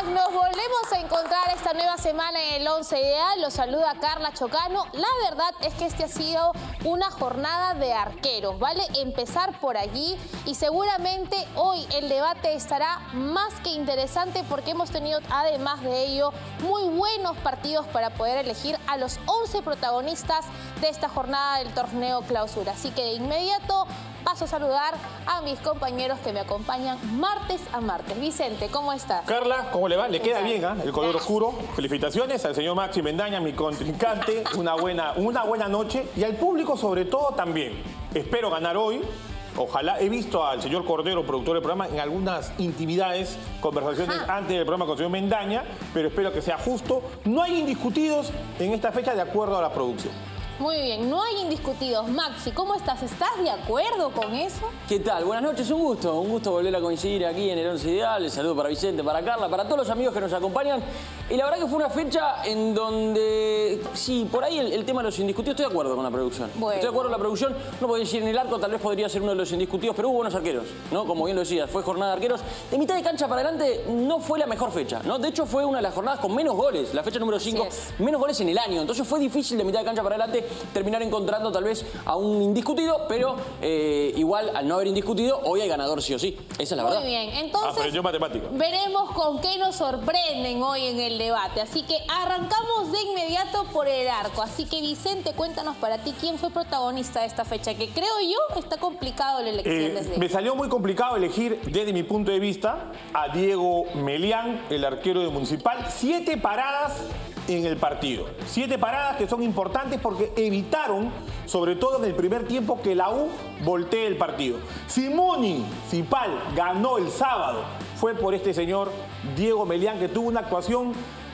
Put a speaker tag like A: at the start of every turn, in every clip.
A: Nos volvemos a encontrar esta nueva semana en el 11 Ideal. Los saluda Carla Chocano. La verdad es que este ha sido una jornada de arqueros, ¿vale? Empezar por allí y seguramente hoy el debate estará más que interesante porque hemos tenido, además de ello, muy buenos partidos para poder elegir a los 11 protagonistas de esta jornada del torneo Clausura. Así que de inmediato paso a saludar a mis compañeros que me acompañan martes a martes. Vicente, ¿cómo estás?
B: Carla, ¿cómo le va? Le queda bien, el color oscuro. Felicitaciones al señor Maxi Mendaña, mi contrincante. Una buena noche. Y al público sobre todo también. Espero ganar hoy. Ojalá. He visto al señor Cordero, productor del programa, en algunas intimidades, conversaciones antes del programa con el señor Mendaña, pero espero que sea justo. No hay indiscutidos en esta fecha de acuerdo a la producción.
A: Muy bien, no hay indiscutidos. Maxi, ¿cómo estás? ¿Estás de acuerdo con eso?
C: ¿Qué tal? Buenas noches, un gusto volver a coincidir aquí en el 11 Ideal. El saludo para Vicente, para Carla, para todos los amigos que nos acompañan. Y la verdad que fue una fecha en donde, sí, por ahí el tema de los indiscutidos, estoy de acuerdo con la producción.
A: Bueno.
C: Estoy de acuerdo con la producción, no podía decir en el arco, tal vez podría ser uno de los indiscutidos, pero hubo buenos arqueros, ¿no? Como bien lo decías, fue jornada de arqueros. De mitad de cancha para adelante no fue la mejor fecha, ¿no? De hecho fue una de las jornadas con menos goles, la fecha número 5, menos goles en el año. Entonces fue difícil de mitad de cancha para adelante terminar encontrando tal vez a un indiscutido, pero igual al no haber indiscutido, hoy hay ganador sí o sí. Esa es la verdad.
A: Muy bien, entonces
B: aprendió matemática.
A: Veremos con qué nos sorprenden hoy en el debate. Así que arrancamos de inmediato por el arco. Así que Vicente, cuéntanos para ti quién fue protagonista de esta fecha, que creo yo está complicado la elección desde...
B: Me salió muy complicado elegir desde mi punto de vista a Diego Melián, el arquero de Municipal. 7 paradas en el partido. 7 paradas que son importantes porque evitaron, sobre todo en el primer tiempo, que la U voltee el partido. Si Municipal ganó el sábado, fue por este señor Diego Melián, que tuvo una actuación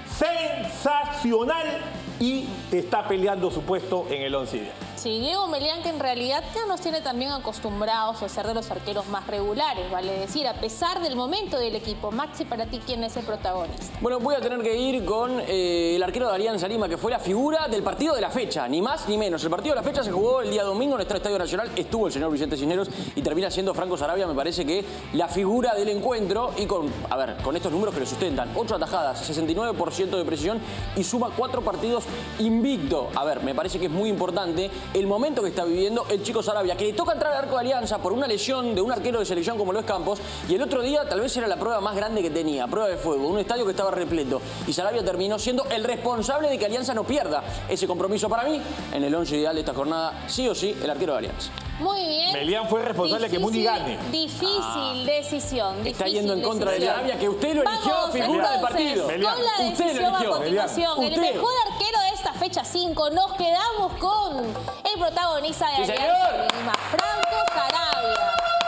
B: sensacional y está peleando su puesto en el 11 Ideal.
A: Sí, Diego Melián, que en realidad ya nos tiene también acostumbrados a ser de los arqueros más regulares, vale decir, a pesar del momento del equipo. Maxi, para ti, ¿quién es el protagonista?
C: Bueno, voy a tener que ir con el arquero de Alianza Lima, que fue la figura del partido de la fecha, ni más ni menos. El partido de la fecha se jugó el día domingo en nuestro Estadio Nacional, estuvo el señor Vicente Cisneros y termina siendo Franco Sarabia, me parece que la figura del encuentro y con estos números que le sustentan, 8 atajadas, 69% de precisión y suma 4 partidos invicto. Me parece que es muy importante el momento que está viviendo el chico Sarabia, que le toca entrar al arco de Alianza por una lesión de un arquero de selección como lo es Campos, y el otro día tal vez era la prueba más grande que tenía, prueba de fuego, un estadio que estaba repleto, y Sarabia terminó siendo el responsable de que Alianza no pierda ese compromiso. Para mí, en el 11 Ideal de esta jornada, sí o sí, el arquero de Alianza.
A: Muy bien.
B: Melián fue responsable de que Muni gane.
A: Difícil decisión.
C: Está yendo en contra de Sarabia, que usted lo eligió figura del partido.
A: Con la decisión a continuación, el mejor arquero de esta fecha 5, nos quedamos con el protagonista de Alianza Lima, Franco Sarabia.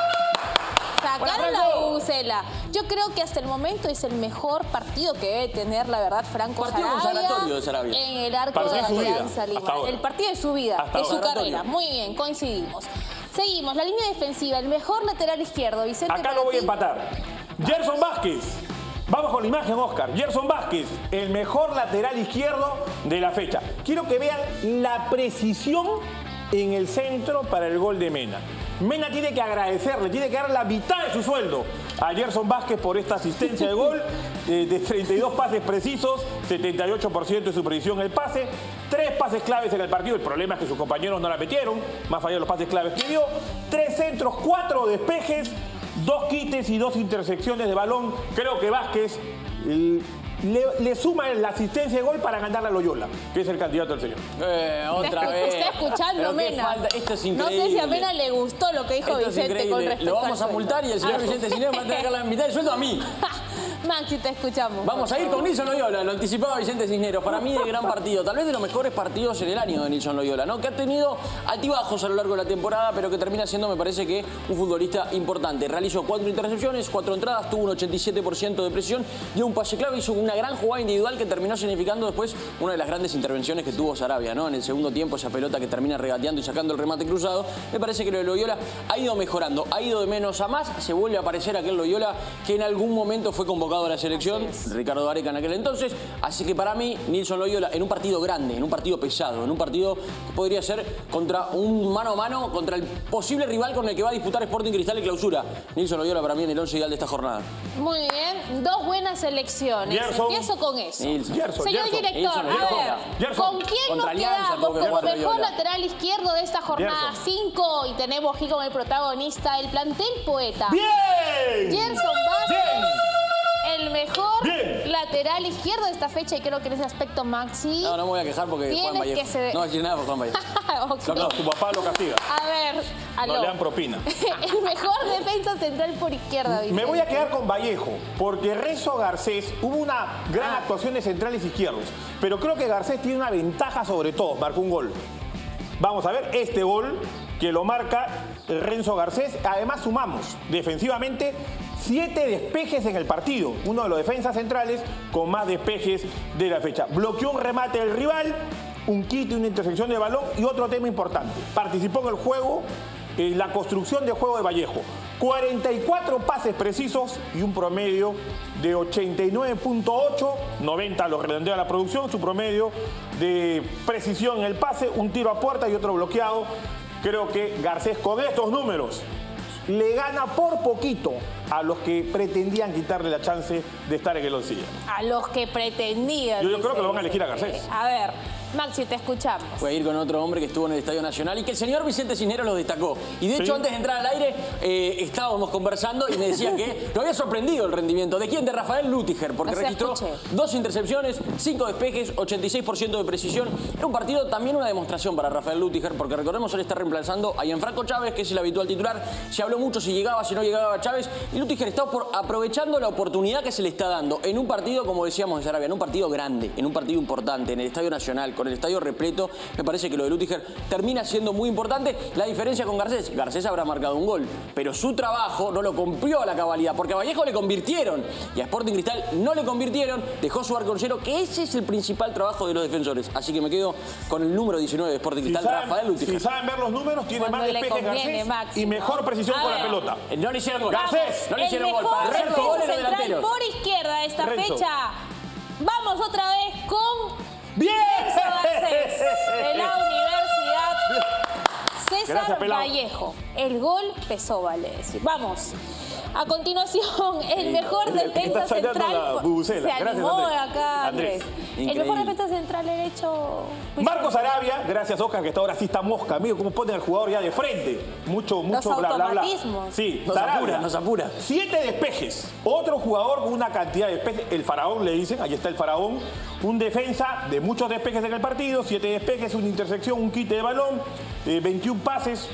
A: Sacaron la bucela. Yo creo que hasta el momento es el mejor partido que debe tener, la verdad, Franco Sarabia en el arco de Alianza Lima. El partido de su vida, de su carrera. Muy bien, coincidimos. Seguimos, la línea defensiva, el mejor lateral izquierdo, Vicente.
B: Acá lo voy a empatar. Gerson Vázquez. Vamos con la imagen, Oscar. Gerson Vázquez, el mejor lateral izquierdo de la fecha. Quiero que vean la precisión en el centro para el gol de Mena. Mena tiene que agradecerle, tiene que dar la mitad de su sueldo a Gerson Vázquez por esta asistencia de gol, de 32 pases precisos, 78% de su precisión en el pase, 3 pases claves en el partido. El problema es que sus compañeros no la metieron, más allá de los pases claves que dio, 3 centros, 4 despejes, 2 quites y 2 intersecciones de balón. Creo que Vázquez le suma la asistencia de gol para ganarle a Loyola, que es el candidato del señor.
C: Otra vez.
A: Está escuchando, Mena.
C: Esto es increíble.
A: No sé si a Mena le gustó lo que dijo Vicente con respecto
C: Lo vamos a multar y el señor Vicente Cisneros va a tener que dar la mitad del sueldo a mí.
A: Maxi, te escuchamos.
C: Vamos a ir con Nilson Loyola, lo anticipaba Vicente Cisneros. Para mí, de gran partido, tal vez de los mejores partidos en el año de Nilson Loyola, ¿no? Que ha tenido altibajos a lo largo de la temporada, pero que termina siendo, me parece que, un futbolista importante. Realizó 4 intercepciones, 4 entradas, tuvo un 87% de precisión y un pase clave. Hizo una gran jugada individual que terminó significando después una de las grandes intervenciones que tuvo Sarabia, ¿no? En el segundo tiempo, esa pelota que termina regateando y sacando el remate cruzado. Me parece que lo de Loyola ha ido mejorando, ha ido de menos a más. Se vuelve a aparecer aquel Loyola que en algún momento fue convocado convocado a la selección, Ricardo Gareca en aquel entonces. Así que para mí, Nilson Loyola, en un partido grande, en un partido pesado, en un partido que podría ser contra un mano a mano, contra el posible rival con el que va a disputar Sporting Cristal en clausura. Nilson Loyola para mí en el 11 ideal de esta jornada.
A: Muy bien, dos buenas selecciones. Empiezo con eso. Señor director, a ver, ¿con quién nos quedamos como mejor lateral izquierdo de esta jornada 5? Y tenemos aquí como el protagonista el plantel poeta.
B: ¡Bien!
A: Gerson Vázquez, el mejor lateral izquierdo de esta fecha, y creo que en ese aspecto, Maxi...
C: No me voy a quejar porque Juan Vallejo. No voy a decir nada por Juan Vallejo.
B: No, tu papá lo castiga.
A: A ver,
B: no le dan propina.
A: El mejor defensa central por izquierda, Vicente.
B: Me voy a quedar con Vallejo, porque Renzo Garcés hubo una gran actuación de centrales izquierdos, pero creo que Garcés tiene una ventaja sobre todo, marcó un gol. Vamos a ver este gol que lo marca Renzo Garcés. Además sumamos defensivamente 7 despejes en el partido. Uno de los defensas centrales con más despejes de la fecha. Bloqueó un remate del rival, un quite, una intersección de balón y otro tema importante. Participó en el juego, en la construcción de juego de Vallejo. 44 pases precisos y un promedio de 89.8, 90 lo redondea la producción, su promedio de precisión en el pase, un tiro a puerta y otro bloqueado. Creo que Garcés con estos números le gana por poquito a los que pretendían quitarle la chance de estar en el once.
A: A los que pretendían.
B: Yo creo que lo van a elegir a Garcés.
A: A ver, Maxi, te escuchamos.
C: Voy a ir con otro hombre que estuvo en el Estadio Nacional y que el señor Vicente Cisneros lo destacó. Y de hecho, antes de entrar al aire, estábamos conversando y me decían que lo había sorprendido el rendimiento. ¿De quién? De Rafael Lüttiger, porque registró 2 intercepciones, 5 despejes, 86% de precisión. Era un partido, también una demostración para Rafael Lüttiger, porque recordemos, él está reemplazando a Gianfranco Chávez, que es el habitual titular. Se habló mucho si llegaba, si no llegaba Chávez. Y Lüttiger está aprovechando la oportunidad que se le está dando en un partido, como decíamos en Sarabia, en un partido grande, en un partido importante, en el Estadio Nacional, con el estadio repleto. Me parece que lo de Lüttiger termina siendo muy importante. La diferencia con Garcés, Garcés habrá marcado un gol, pero su trabajo no lo cumplió a la cabalidad, porque a Vallejo le convirtieron y a Sporting Cristal no le convirtieron, dejó su arco en cero, que ese es el principal trabajo de los defensores. Así que me quedo con el número 19 de Sporting Cristal, Rafael Lüttiger.
B: Si saben ver los números, tiene más despejes Garcés y mejor precisión con la pelota.
C: No le hicieron gol.
B: Garcés,
C: no le hicieron gol.
A: Para el mejor central por izquierda de esta fecha. Vamos otra vez con Renzo Garcés, de la Universidad César Vallejo. El gol pesó, vale decir. Vamos. A continuación, el mejor defensa central. Se animó acá, Andrés. El mejor defensa central derecho.
B: Marcos Sarabia, gracias Oscar, que ahora sí está mosca. Amigo, cómo ponen al jugador ya de frente. Mucho bla, bla, bla. Sí,
C: nos apura.
B: 7 despejes. Otro jugador con una cantidad de despejes. El faraón, le dicen. Ahí está el faraón. Un defensa de muchos despejes en el partido. 7 despejes, una intersección, un quite de balón. 21 pases.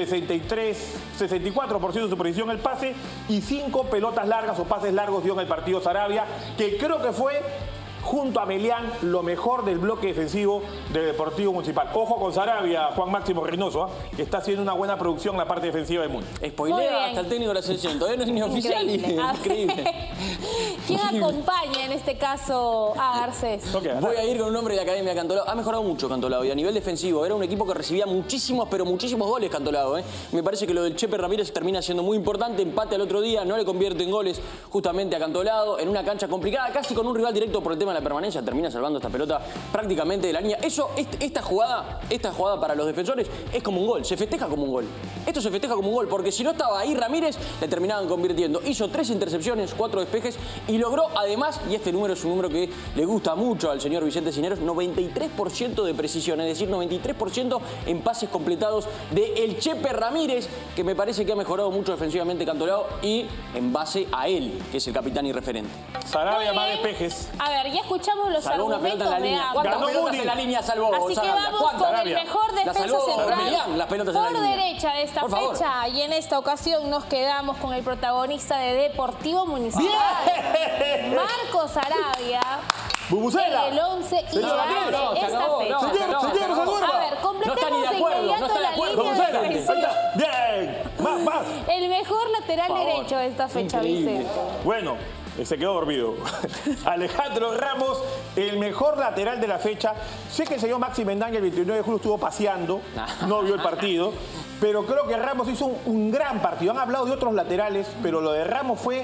B: 64% de su precisión en el pase y 5 pelotas largas o pases largos dio en el partido Sarabia, que creo que fue, junto a Melián, lo mejor del bloque defensivo del Deportivo Municipal. Ojo con Sarabia, Juan Máximo Reynoso, que está haciendo una buena producción en la parte defensiva del mundo.
C: Spoilea hasta el técnico de la selección, todavía no es ni oficial. Increíble.
A: ¿Quién acompaña en este caso a Garcés?
C: Voy a ir con un hombre de Academia, Cantolao. Ha mejorado mucho Cantolao y a nivel defensivo era un equipo que recibía muchísimos, pero muchísimos goles Cantolao. Me parece que lo del Chepe Ramírez termina siendo muy importante. Empate al otro día, no le convierte en goles justamente a Cantolao en una cancha complicada, casi con un rival directo por el tema de la permanencia. Termina salvando esta pelota prácticamente de la línea. Eso, esta jugada para los defensores es como un gol, se festeja como un gol. Esto se festeja como un gol, porque si no estaba ahí Ramírez, le terminaban convirtiendo. Hizo 3 intercepciones, 4 despejes y logró además, y este número es un número que le gusta mucho al señor Vicente Cisneros, 93% de precisión, es decir, 93% en pases completados de el Chepe Ramírez, que me parece que ha mejorado mucho defensivamente Cantolao y en base a él, que es el capitán y referente.
B: Sarabia más despejes.
A: A ver, ya escuchamos los
C: salvó
A: argumentos.
C: Una pelota en la línea. ¿Cuántas pelotas en la línea salvó?
A: Así que vamos con el mejor defensa central
C: las pelotas
A: por
C: en la
A: derecha de esta fecha. Y en esta ocasión nos quedamos con el protagonista de Deportivo Municipal, Marcos Sarabia.
B: Bubucela.
A: El 11 ideal de esta fecha. A ver, completemos de inmediato la línea defensiva.
B: Bien, más.
A: El mejor lateral derecho de esta fecha, Vicente.
B: Bueno, se quedó dormido. Alejandro Ramos, el mejor lateral de la fecha. Sé que el señor Maxi Mendaña el 29 de julio estuvo paseando, no vio el partido, pero creo que Ramos hizo un gran partido. Han hablado de otros laterales, pero lo de Ramos fue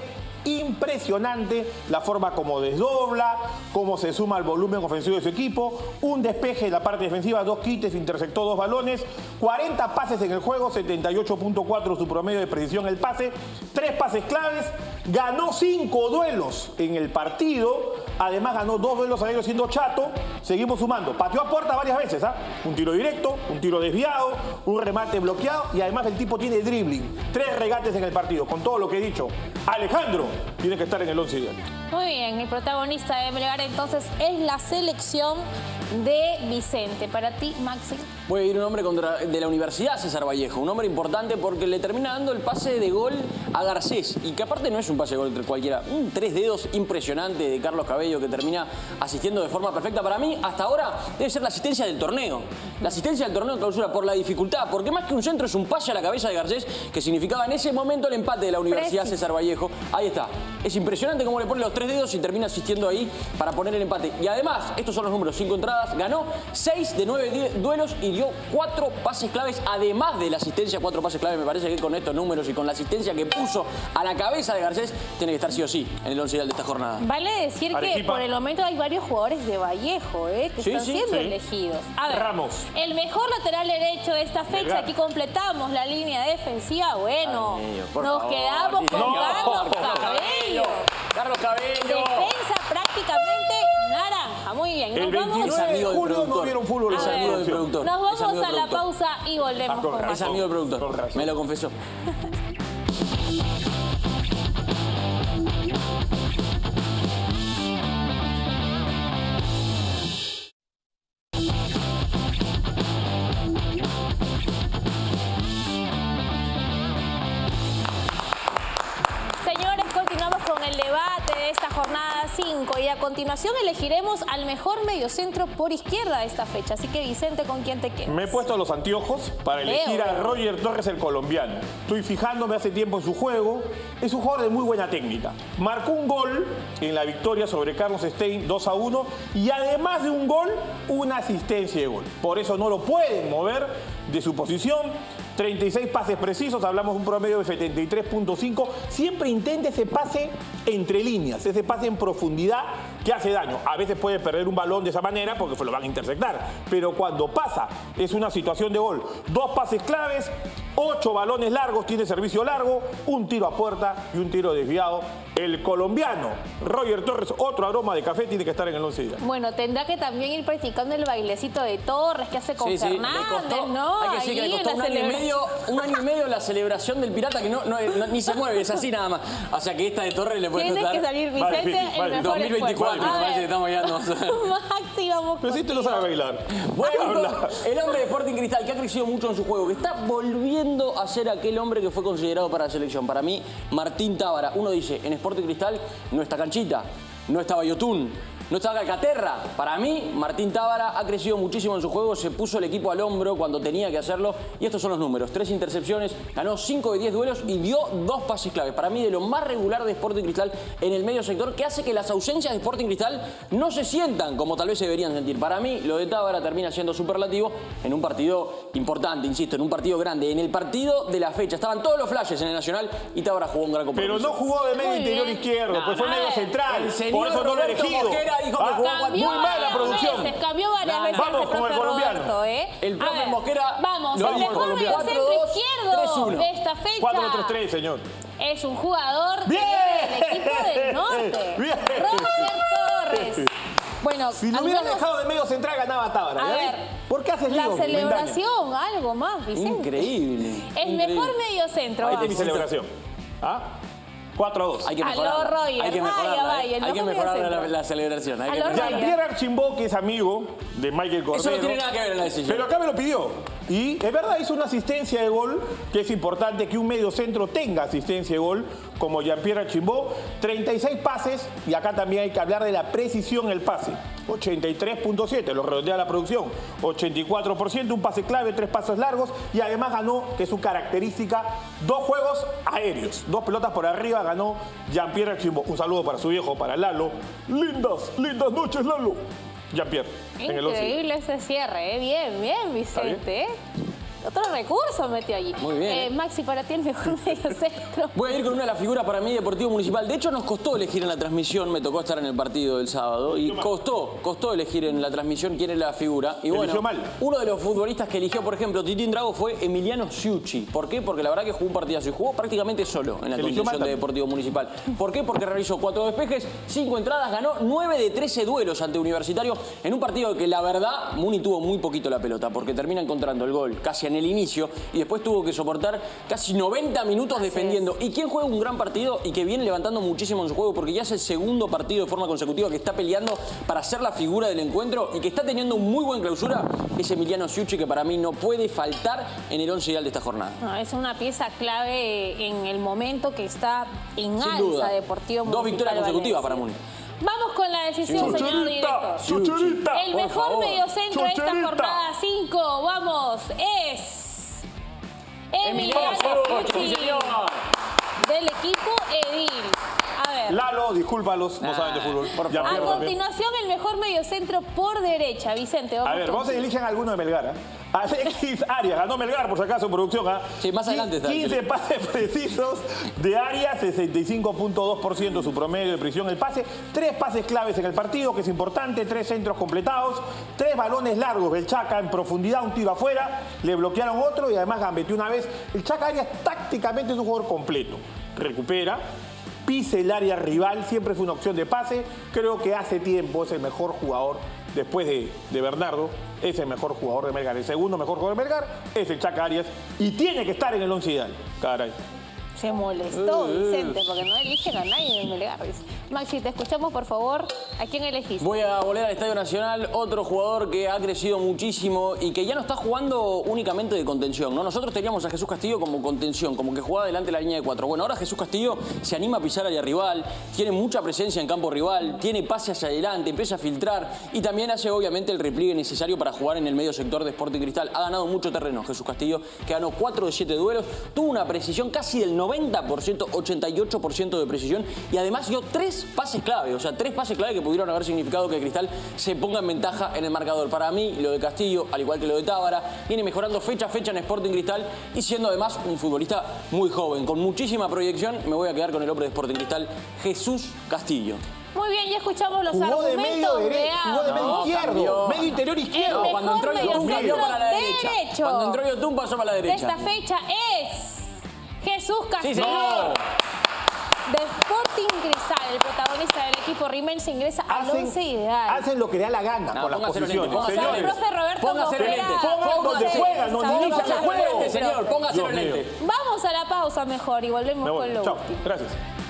B: Impresionante la forma como desdobla, cómo se suma al volumen ofensivo de su equipo. Un despeje en la parte defensiva, 2 quites, interceptó 2 balones. 40 pases en el juego, 78.4 su promedio de precisión el pase. 3 pases claves. Ganó 5 duelos en el partido. Además ganó 2 duelos aéreos siendo chato. Seguimos sumando. Pateó a puerta varias veces. Un tiro directo, un tiro desviado, un remate bloqueado. Y además el tipo tiene dribbling. 3 regates en el partido. Con todo lo que he dicho, Alejandro tiene que estar en el 11 ideal.
A: Muy bien, el protagonista de Melgar entonces es la selección de Vicente. Para ti, Maxi.
C: Voy a ir un hombre de la Universidad César Vallejo, un hombre importante porque le termina dando el pase de gol a Garcés, y que aparte no es un pase de gol entre cualquiera, un 3 dedos impresionante de Carlos Cabello que termina asistiendo de forma perfecta. Para mí, hasta ahora, debe ser la asistencia del torneo. La asistencia del torneo en clausura por la dificultad, porque más que un centro es un pase a la cabeza de Garcés que significaba en ese momento el empate de la Universidad César Vallejo. Ahí está. Es impresionante cómo le pone los 3 dedos y termina asistiendo ahí para poner el empate. Y además, estos son los números: 5 entradas, ganó 6 de 9 duelos y dio 4 pases claves, además de la asistencia, 4 pases claves. Me parece que con estos números y con la asistencia que puso a la cabeza de Garcés, tiene que estar sí o sí en el 11 ideal de esta jornada.
A: Vale decir que por el momento hay varios jugadores de Vallejo que están siendo elegidos. A ver,
B: Ramos,
A: el mejor lateral derecho de esta fecha. Aquí completamos la línea defensiva. Bueno, nos quedamos con Carlos Cabello.
C: Carlos Cabello.
A: Defensa prácticamente naranja. Muy bien.
B: El 29 de julio no vieron fútbol.
C: Es amigo del productor.
A: Nos vamos a la pausa y volvemos con más.
C: Es amigo del productor. Me lo confesó.
A: El debate de esta jornada 5 y a continuación elegiremos al mejor mediocentro por izquierda de esta fecha. Así que Vicente, ¿con quién te quedas?
B: Me he puesto los anteojos para elegir a Roger Torres, el colombiano. Estoy fijándome hace tiempo en su juego. Es un jugador de muy buena técnica. Marcó un gol en la victoria sobre Carlos Stein 2-1 y además de un gol, una asistencia de gol. Por eso no lo pueden mover de su posición. 36 pases precisos, hablamos de un promedio de 73.5. Siempre intenta ese pase entre líneas, ese pase en profundidad que hace daño. A veces puede perder un balón de esa manera porque se lo van a interceptar. Pero cuando pasa, es una situación de gol. 2 pases claves, 8 balones largos, tiene servicio largo, un tiro a puerta y un tiro desviado. El colombiano Roger Torres, otro aroma de café, tiene que estar en el 11 ideal.
A: Bueno, tendrá que también ir practicando el bailecito de Torres que hace con Fernández, ¿no?
C: Hay que decir que le costó un año y medio la celebración del pirata que ni se mueve, es así nada más. O sea que esta de Torres le puede
A: costar. Tienes que salir, Vicente, el mejor
C: 2024, me parece que estamos llegando.
A: Maxi, vamos.
B: Pero si te lo sabe bailar.
C: Bueno, el hombre de Sporting Cristal, que ha crecido mucho en su juego, que está volviendo a ser aquel hombre que fue considerado para la selección. Para mí, Martín Tábara. Uno dice, en Sporting Cristal no está Canchita, no está Bayotún, no está Calcaterra. Para mí, Martín Tábara ha crecido muchísimo en su juego, se puso el equipo al hombro cuando tenía que hacerlo. Y estos son los números: 3 intercepciones, ganó 5 de 10 duelos y dio 2 pases claves. Para mí, de lo más regular de Sporting Cristal en el medio sector, que hace que las ausencias de Sporting Cristal no se sientan como tal vez se deberían sentir. Para mí, lo de Tábara termina siendo superlativo en un partido importante, insisto, en un partido grande. En el partido de la fecha estaban todos los flashes en el Nacional y Tábara jugó un gran compromiso.
B: Pero no jugó de medio interior izquierdo, pues fue medio central. Por eso no lo he elegido.
C: Dijo que jugó
B: muy mala producción.
A: Cambió varias veces.
B: Vamos con el colombiano.
A: Roberto,
C: El profe Mosquera.
A: Vamos, el mejor mediocentro izquierdo de esta fecha.
B: 4-3-3, señor.
A: Es un jugador
B: ¡Bien!
A: del equipo del norte.
B: ¡Bien!
A: Roger Torres. Bueno,
B: si lo hubieran dejado de medio central, ganaba Tábara.
A: A ver,
B: ¿por qué haces
A: la celebración? Algo más, Vicente.
C: Increíble.
A: El mejor mediocentro.
B: Ahí tenés celebración. 4-2.
C: Hay que mejorarla. Hay que mejorarla. Hay que mejorar la celebración.
B: Jean-Pierre Archimbó, que es amigo de Michael Cordero.
C: Eso no tiene nada que ver en la decisión.
B: Pero acá me lo pidió. Y es verdad, hizo una asistencia de gol, que es importante que un medio centro tenga asistencia de gol, como Jean-Pierre Archimbó. 36 pases, y acá también hay que hablar de la precisión en el pase. 83.7, lo redondea la producción. 84%, un pase clave, 3 pases largos, y además ganó, que es su característica, 2 juegos aéreos. 2 pelotas por arriba ganó Jean-Pierre Archimbó. Un saludo para su viejo, para Lalo. Lindas noches, Lalo. Jean-Pierre.
A: Increíble ese cierre, Bien, Vicente. Otro recurso metió allí.
C: Muy bien.
A: Maxi, para ti el mejor mediocentro.
C: Voy a ir con una de las figuras para mí Deportivo Municipal. De hecho, nos costó elegir en la transmisión. Me tocó estar en el partido del sábado. Y costó elegir en la transmisión quién era la figura. Y bueno, uno de los futbolistas que eligió, por ejemplo, Titín Drago fue Emiliano Ciucci. ¿Por qué? Porque la verdad que jugó un partidazo y jugó prácticamente solo en la transmisión de Deportivo Municipal. ¿Por qué? Porque realizó 4 despejes, 5 entradas, ganó 9 de 13 duelos ante Universitario en un partido que la verdad Muni tuvo muy poquito la pelota porque termina encontrando el gol casi en el inicio y después tuvo que soportar casi 90 minutos defendiendo. ¿Y quién juega un gran partido y que viene levantando muchísimo en su juego? Porque ya es el segundo partido de forma consecutiva que está peleando para ser la figura del encuentro y que está teniendo un muy buen clausura, es Emiliano Ciucci, que para mí no puede faltar en el 11 ideal de esta jornada.
A: No, es una pieza clave en el momento que está en alza
C: duda.
A: Deportivo Municipal.
C: 2 victorias consecutivas para Muni.
A: Vamos con la decisión, señor director. El mejor mediocentro de esta jornada 5, vamos, es Emiliano Ciucci, del equipo Edil. A ver.
B: Lalo, discúlpalos, no saben de fútbol.
A: A continuación, el mejor mediocentro por derecha. Vicente, vamos.
B: A ver, vamos a elegir alguno de Melgar. Alexis Arias, ganó Melgar, por si acaso, producción.
C: Sí, más adelante está.
B: 15 pases precisos de Arias, 65.2% su promedio de precisión. El pase, 3 pases claves en el partido, que es importante, 3 centros completados, 3 balones largos del Chaca en profundidad, un tiro afuera, le bloquearon otro y además gambeteó una vez. El Chaca Arias tácticamente es un jugador completo. Recupera, pisa el área rival, siempre fue una opción de pase. Creo que hace tiempo es el mejor jugador, después de Bernardo, es el mejor jugador de Melgar. El segundo mejor jugador de Melgar es el Chaca Arias y tiene que estar en el 11 ideal. Caray.
A: Se molestó Vicente porque no eligen a nadie de Melgar. Maxi, te escuchamos, por favor. ¿A quién elegiste?
C: Voy a volver al Estadio Nacional, otro jugador que ha crecido muchísimo y que ya no está jugando únicamente de contención, ¿no? Nosotros teníamos a Jesús Castillo como contención, como que jugaba delante de la línea de 4. Bueno, ahora Jesús Castillo se anima a pisar área rival, tiene mucha presencia en campo rival, tiene pase hacia adelante, empieza a filtrar y también hace obviamente el repliegue necesario para jugar en el medio sector de Sporting Cristal. Ha ganado mucho terreno Jesús Castillo, que ganó 4 de 7 duelos, tuvo una precisión casi del 90%, 88% de precisión y además dio 3 pases clave, o sea, 3 pases clave que pudieron haber significado que Cristal se ponga en ventaja en el marcador. Para mí, lo de Castillo, al igual que lo de Tábara, viene mejorando fecha a fecha en Sporting Cristal y siendo además un futbolista muy joven, con muchísima proyección. Me voy a quedar con el hombre de Sporting Cristal, Jesús Castillo.
A: Muy bien, ya escuchamos los
B: jugó
A: argumentos
B: de medio derecho, jugó de medio izquierdo, medio interior izquierdo.
C: Cuando entró Yotun cambió para la derecha. Cuando entró Yotun pasó para la derecha.
A: De esta fecha es Jesús Castillo.
C: Sí, señor.
A: De Sporting Cristal, el protagonista del equipo rimense, ingresa al 11 ideal.
B: Hacen lo que le da la gana con las posiciones.
A: Señores, el profe Roberto
C: póngase lente.
B: Pongan donde juegan, donde inician el juego.
C: Señor, póngase lente.
A: Vamos a la pausa mejor y volvemos con lo
B: Chao,
A: último.
B: gracias.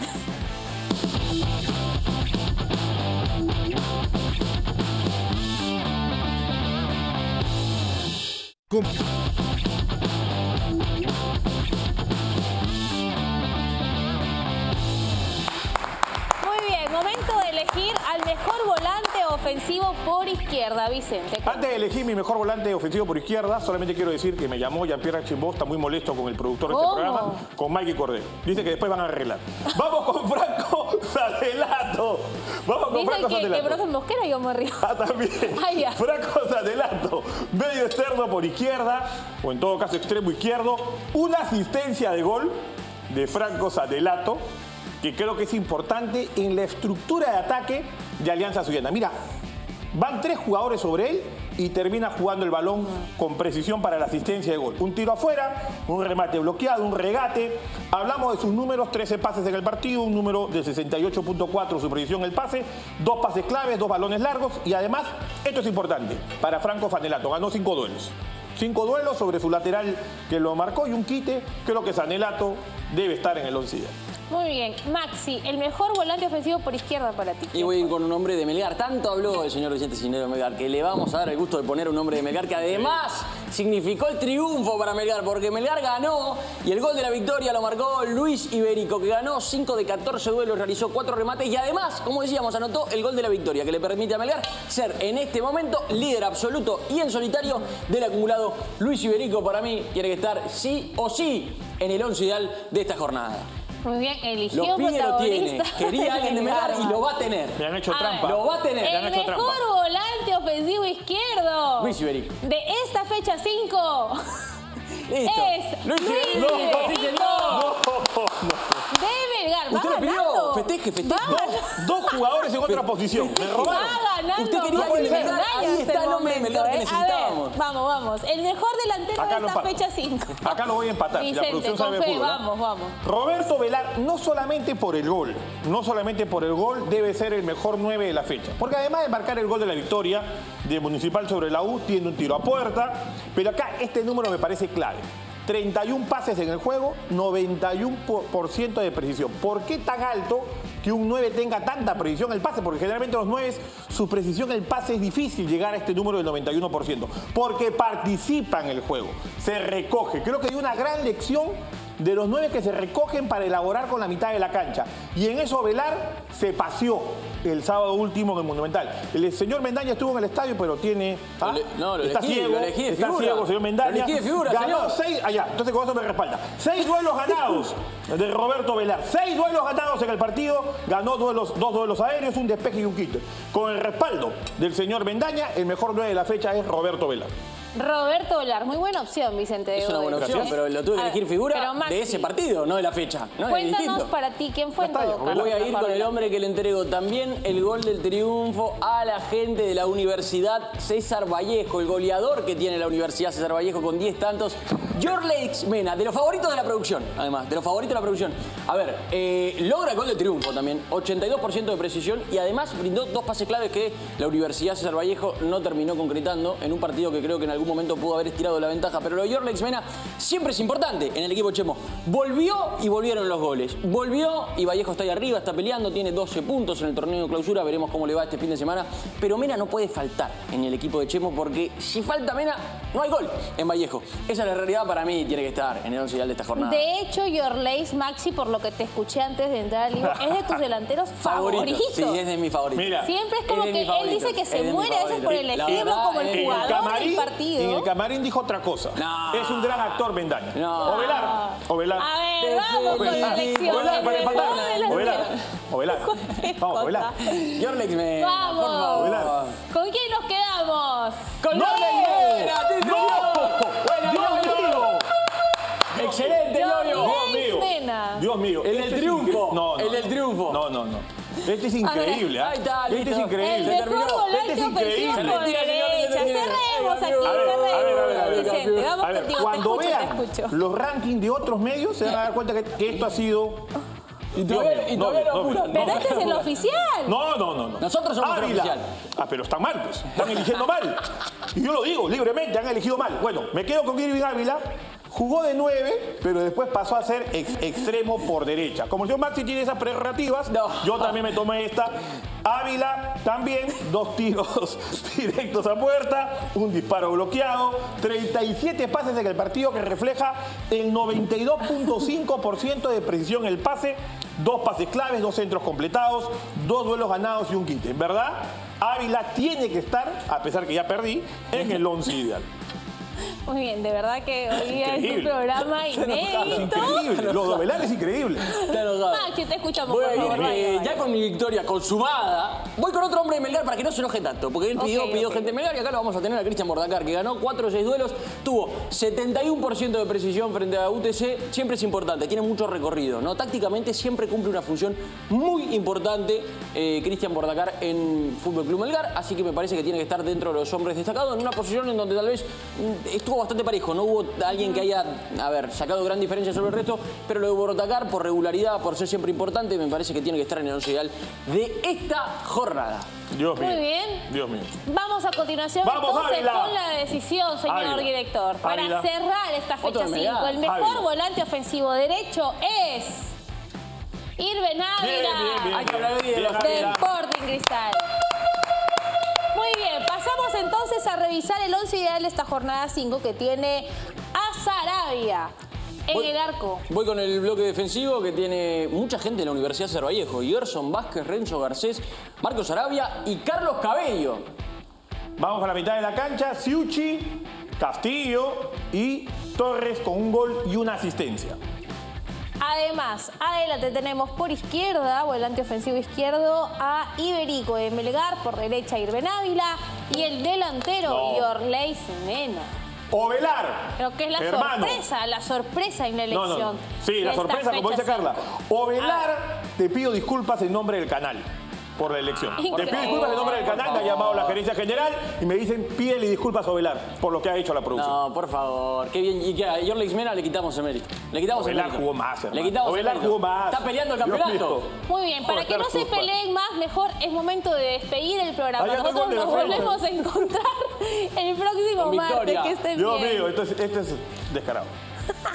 A: Momento de elegir al mejor volante ofensivo por izquierda, Vicente.
B: Antes de elegir mi mejor volante ofensivo por izquierda, solamente quiero decir que me llamó Jean-Pierre Archimbó, está muy molesto con el productor de este programa, con Mikey Cordero. Dice que después van a arreglar. Vamos con Franco Sanelato. Vamos con Franco Sanelato.
A: Dice que profe Mosquera yo me río.
B: Ah, también. Franco Sanelato, medio externo por izquierda, o en todo caso extremo izquierdo. Una asistencia de gol de Franco Sanelato, que creo que es importante en la estructura de ataque de Alianza Sullana. Mira, van 3 jugadores sobre él y termina jugando el balón con precisión para la asistencia de gol. Un tiro afuera, un remate bloqueado, un regate. Hablamos de sus números, 13 pases en el partido, un número de 68.4 su precisión en el pase, 2 pases claves, 2 balones largos y además, esto es importante, para Franco Sanelato, ganó 5 duelos. 5 duelos sobre su lateral que lo marcó y un quite. Creo que Sanelato debe estar en el 11 ideal.
A: Muy bien. Maxi, el mejor volante ofensivo por izquierda para ti.
C: Y voy a ir con un hombre de Melgar. Tanto habló el señor Vicente Cisneros de Melgar que le vamos a dar el gusto de poner un hombre de Melgar que además significó el triunfo para Melgar, porque Melgar ganó y el gol de la victoria lo marcó Luis Iberico, que ganó 5 de 14 duelos, realizó 4 remates y además, como decíamos, anotó el gol de la victoria que le permite a Melgar ser en este momento líder absoluto y en solitario del acumulado. Luis Iberico para mí tiene que estar sí o sí en el 11 ideal de esta jornada.
A: Muy bien, eligió
C: lo pide, lo tiene.
A: protagonista.
C: Quería alguien de Melgar y lo va a tener.
B: Le han hecho trampa.
C: Lo va a tener.
A: El mejor volante ofensivo izquierdo
C: Luis Iberico.
A: de esta fecha 5 es Luis Iberico de Melgar.
C: Usted lo pidió. Festeje.
B: Dos jugadores en otra posición. Me robaron.
A: Va ganando.
C: Usted quería
A: Luis
C: que Melgar,
A: Iberico
C: ahí está el nombre de Melgar que necesitábamos.
A: A ver, vamos. El mejor delantero
B: Acá
A: de
B: lo
A: esta
B: empato.
A: fecha 5.
B: Acá lo voy a empatar. Si la
A: Vicente,
B: producción
A: con
B: sabe de
A: fe,
B: fútbol,
A: vamos.
B: Roberto Velar, no solamente por el gol, debe ser el mejor 9 de la fecha. Porque además de marcar el gol de la victoria de Municipal sobre la U, tiene un tiro a puerta. Pero acá este número me parece clave. 31 pases en el juego, 91% de precisión. ¿Por qué tan alto que un 9 tenga tanta precisión en el pase? Porque generalmente los 9, su precisión en el pase es difícil llegar a este número del 91%. Porque participa en el juego, se recoge. Creo que hay una gran lección de los 9 que se recogen para elaborar con la mitad de la cancha. Y en eso Velar se paseó el sábado último en el Monumental. El señor Mendaña estuvo en el estadio, pero tiene... está ciego, señor Mendaña.
C: Lo elegí de figura,
B: ganó
C: señor.
B: 6... Allá, entonces con eso me respalda. 6 duelos ganados de Roberto Velar. 6 duelos ganados en el partido. Ganó 2 duelos aéreos, un despeje y un quite. Con el respaldo del señor Mendaña, el mejor 9 de la fecha es Roberto Velar.
A: Roberto Velar, muy buena opción, Vicente.
C: Es una buena opción, pero lo tuve que elegir figura de ese partido, no de la fecha. No,
A: cuéntanos para ti, ¿quién fue en todo caso?
C: Voy a ir con el hombre que le entregó también el gol del triunfo a la gente de la Universidad César Vallejo, el goleador que tiene la Universidad César Vallejo con 10 tantos. Jorleix Mena, de los favoritos de la producción, además, de los favoritos de la producción. A ver, logra el gol del triunfo también, 82% de precisión y además brindó 2 pases claves que la Universidad César Vallejo no terminó concretando en un partido que creo que en algún momento pudo haber estirado la ventaja, pero lo de Jorleix Mena siempre es importante en el equipo Chemo. Volvió y volvieron los goles. Volvió y Vallejo está ahí arriba, está peleando, tiene 12 puntos en el torneo de clausura, veremos cómo le va este fin de semana, pero Mena no puede faltar en el equipo de Chemo porque si falta Mena, no hay gol en Vallejo. Esa es la realidad, para mí tiene que estar en el 11 ideal de esta jornada.
A: De hecho, Jorleix, Maxi, por lo que te escuché antes de entrar al libro, es de tus delanteros favoritos.
C: Sí, es de mi favorito.
B: Mira,
A: siempre es como que él dice que se muere a veces por elegirlo como el jugador del partido.
B: En el camarín dijo otra cosa.
C: No.
B: Es un gran actor, Mendaña.
C: No.
B: O Velar.
A: A ver, vamos con la elección.
B: O Velar. Vamos, Velar.
C: Jorleix Mena,
A: Vamos.
C: por favor.
B: Velar.
A: ¿Con quién nos quedamos?
C: ¡Con Jorleix Mena! ¡Sí, señor!
B: ¡Dios mío!
C: ¡Excelente, Yoyo!
B: Dios mío.
C: El del triunfo.
B: No.
C: El del triunfo.
B: No. Este es increíble, ¿ah?
C: Ahí está,
B: Este es
C: listo.
B: increíble.
A: El mejor volante
B: Este es
A: ofensivo
B: increíble.
A: por derecha. Cerremos aquí, cerremos. Vicente, vamos contigo,
B: cuando
A: te
B: vean
A: escucho.
B: los rankings de otros medios, se van a dar cuenta que esto ha sido...
C: Y todavía lo apuran.
A: Pero este es el oficial.
B: No.
C: Nosotros somos el oficial.
B: Pero están mal, pues. Están eligiendo mal. Y yo lo digo libremente, han elegido mal. Bueno, me quedo con Irving Ávila. Jugó de 9, pero después pasó a ser extremo por derecha. Como el señor Maxi tiene esas prerrogativas, yo también me tomé esta. Ávila también, 2 tiros directos a puerta, un disparo bloqueado, 37 pases en el partido que refleja el 92.5% de precisión en el pase, 2 pases claves, 2 centros completados, 2 duelos ganados y un quite. En verdad, Ávila tiene que estar, a pesar que ya perdí, en el 11 ideal.
A: Muy bien, de verdad que hoy día es un programa
B: Es
A: inédito.
B: increíble, lo de Velar es increíble.
A: Maxi, te escuchamos,
C: Voy a
A: por favor.
C: ir,
A: Vaya.
C: ya con mi victoria consumada, voy con otro hombre de Melgar para que no se enoje tanto, porque él pidió gente de Melgar y acá lo vamos a tener a Cristian Bordacar, que ganó 4 o 6 duelos, tuvo 71% de precisión frente a UTC, siempre es importante, tiene mucho recorrido, ¿no? Tácticamente siempre cumple una función muy importante Cristian Bordacar en Fútbol Club Melgar, así que me parece que tiene que estar dentro de los hombres destacados en una posición en donde tal vez estuvo bastante parejo, no hubo alguien que haya, sacado gran diferencia sobre el resto, pero lo de Bordacar, por regularidad, por ser siempre importante, me parece que tiene que estar en el 11 ideal de esta jornada.
B: Dios mío.
A: Muy bien.
B: Dios mío.
A: Vamos a continuación entonces con la decisión, señor director. Para cerrar esta fecha 5, el mejor volante ofensivo derecho es Irben Ávila.
B: Bien.
C: Hay que hablar hoy de los
A: de Sporting Cristal. Muy bien, pasamos entonces a revisar el 11 ideal de esta jornada 5 que tiene a Sarabia en el arco.
C: Voy con el bloque defensivo que tiene mucha gente de la Universidad César Vallejo. Gerson Vázquez, Renzo Garcés, Marcos Sarabia y Carlos Cabello.
B: Vamos a la mitad de la cancha. Siuchi, Castillo y Torres con un gol y una asistencia.
A: Además, adelante tenemos por izquierda, volante ofensivo izquierdo, a Iberico de Melgar, por derecha Irben Ávila y el delantero Jorleix Mena.
B: Ovelar.
A: Pero que es la sorpresa en la elección.
B: No. Sí, la sorpresa, como dice Carla. Ovelar, te pido disculpas en nombre del canal por la elección. Te pido disculpas en nombre del canal, me ha llamado la gerencia general y me dicen, pídele disculpas a Ovelar por lo que ha hecho la producción.
C: No, por favor, qué bien. Y que a Jorge Ismena le quitamos el mérito. Le quitamos
B: Ovelar
C: el mérito.
B: jugó más, hermano.
C: Le quitamos
B: Ovelar jugó más.
C: Está peleando el campeonato.
A: Muy bien, para que no se peleen más, mejor es momento de despedir el programa. Nosotros nos volvemos a encontrar el próximo martes. Que estén bien.
B: Dios mío, esto es descarado.